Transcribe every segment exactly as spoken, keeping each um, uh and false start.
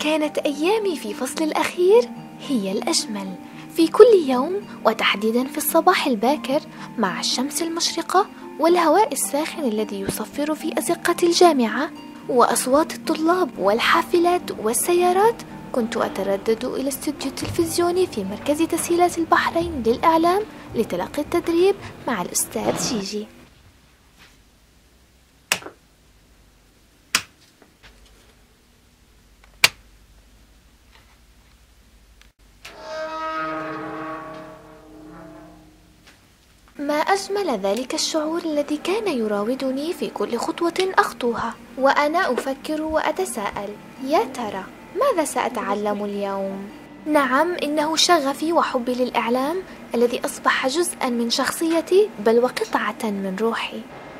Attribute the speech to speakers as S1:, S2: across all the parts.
S1: كانت أيامي في فصل الأخير هي الأجمل. في كل يوم وتحديدا في الصباح الباكر مع الشمس المشرقة والهواء الساخن الذي يصفر في أزقة الجامعة وأصوات الطلاب والحافلات والسيارات، كنت أتردد إلى استوديو التلفزيوني في مركز تسهيلات البحرين للإعلام لتلقي التدريب مع الأستاذ جيجي. ما أجمل ذلك الشعور الذي كان يراودني في كل خطوة أخطوها، وأنا أفكر وأتساءل: يا ترى ماذا سأتعلم اليوم؟ نعم، إنه شغفي وحبي للإعلام الذي أصبح جزءا من شخصيتي، بل وقطعة من روحي.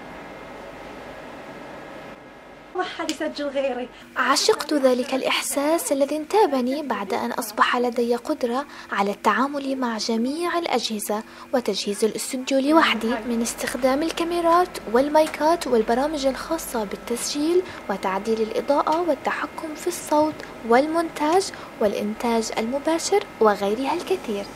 S2: ما حد يسجل غيري.
S1: عشقت ذلك الإحساس الذي انتابني بعد أن أصبح لدي قدرة على التعامل مع جميع الأجهزة وتجهيز الاستوديو لوحدي، من استخدام الكاميرات والمايكات والبرامج الخاصة بالتسجيل وتعديل الإضاءة والتحكم في الصوت والمونتاج والإنتاج المباشر وغيرها الكثير.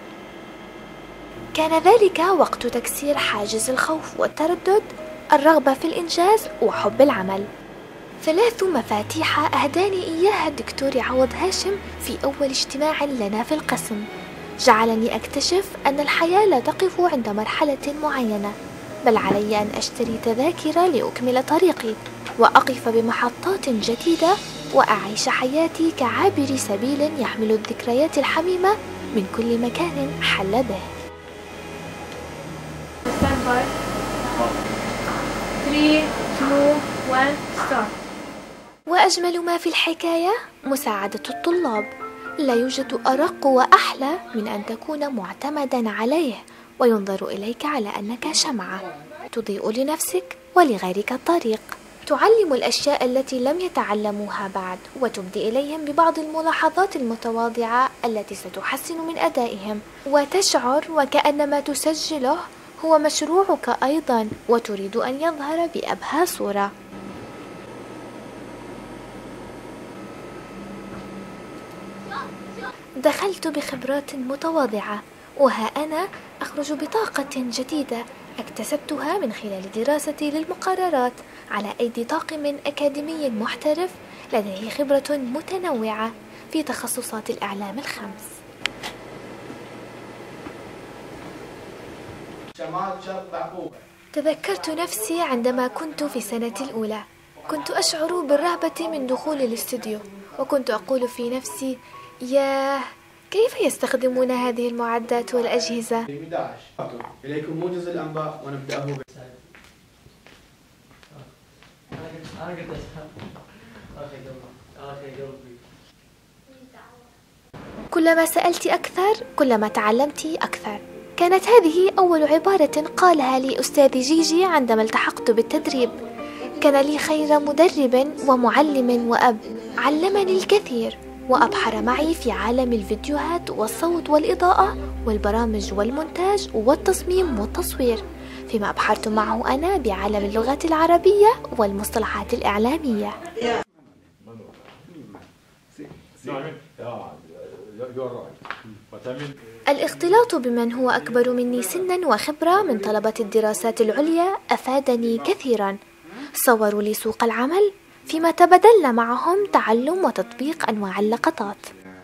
S1: كان ذلك وقت تكسير حاجز الخوف والتردد، الرغبة في الإنجاز وحب العمل. ثلاث مفاتيح أهداني إياها الدكتور عوض هاشم في أول اجتماع لنا في القسم، جعلني أكتشف أن الحياة لا تقف عند مرحلة معينة، بل علي أن أشتري تذاكر لأكمل طريقي وأقف بمحطات جديدة وأعيش حياتي كعابر سبيل يحمل الذكريات الحميمة من كل مكان حل به.
S2: ثلاثة اثنين واحد start.
S1: وأجمل ما في الحكاية مساعدة الطلاب. لا يوجد أرق وأحلى من أن تكون معتمدا عليه وينظر إليك على أنك شمعة تضيء لنفسك ولغيرك الطريق، تعلم الأشياء التي لم يتعلموها بعد، وتبدي إليهم ببعض الملاحظات المتواضعة التي ستحسن من أدائهم، وتشعر وكأن ما تسجله هو مشروعك أيضا وتريد أن يظهر بأبهى صورة. دخلت بخبرات متواضعة، وها أنا أخرج بطاقة جديدة اكتسبتها من خلال دراستي للمقررات على أيدي طاقم أكاديمي محترف لديه خبرة متنوعة في تخصصات الإعلام الخمس. تذكرت نفسي عندما كنت في السنة الأولى، كنت أشعر بالرهبة من دخول الاستوديو، وكنت أقول في نفسي: ياه، كيف يستخدمون هذه المعدات والأجهزة؟
S3: إليكم موجز الأنباء ونبدأه ب
S1: كلما سألت أكثر كلما تعلمت أكثر. كانت هذه أول عبارة قالها لي أستاذ جيجي عندما التحقت بالتدريب. كان لي خير مدرب ومعلم وأب، علمني الكثير وأبحر معي في عالم الفيديوهات والصوت والإضاءة والبرامج والمونتاج والتصميم والتصوير، فيما أبحرت معه أنا بعالم اللغات العربية والمصطلحات الإعلامية. الاختلاط بمن هو أكبر مني سنا وخبرة من طلبة الدراسات العليا أفادني كثيرا. صوروا لي سوق العمل، فيما تبادلنا معهم تعلم وتطبيق أنواع اللقطات.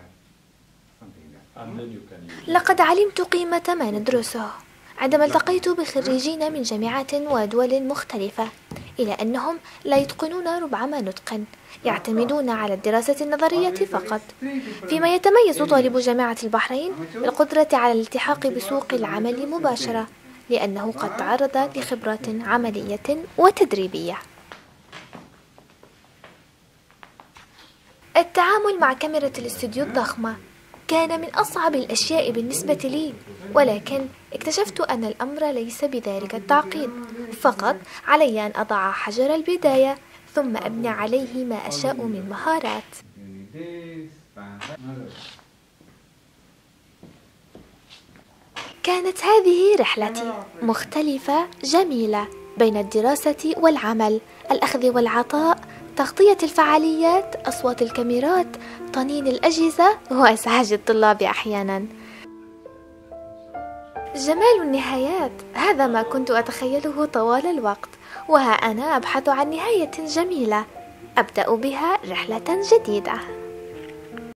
S1: لقد علمت قيمة ما ندرسه عندما التقيت بخريجين من جامعات ودول مختلفة، إلى أنهم لا يتقنون ربع ما نتقن، يعتمدون على الدراسة النظرية فقط، فيما يتميز طالب جامعة البحرين بالقدرة على الالتحاق بسوق العمل مباشرة، لأنه قد تعرض لخبرات عملية وتدريبية. التعامل مع كاميرا الاستوديو الضخمة كان من أصعب الأشياء بالنسبة لي، ولكن اكتشفت أن الأمر ليس بذلك التعقيد، فقط علي أن أضع حجر البداية ثم أبني عليه ما أشاء من مهارات. كانت هذه رحلتي مختلفة جميلة بين الدراسة والعمل، الأخذ والعطاء، تغطية الفعاليات، أصوات الكاميرات، طنين الأجهزة، وإزعاج الطلاب أحيانا. جمال النهايات، هذا ما كنت أتخيله طوال الوقت، وها أنا أبحث عن نهاية جميلة أبدأ بها رحلة جديدة.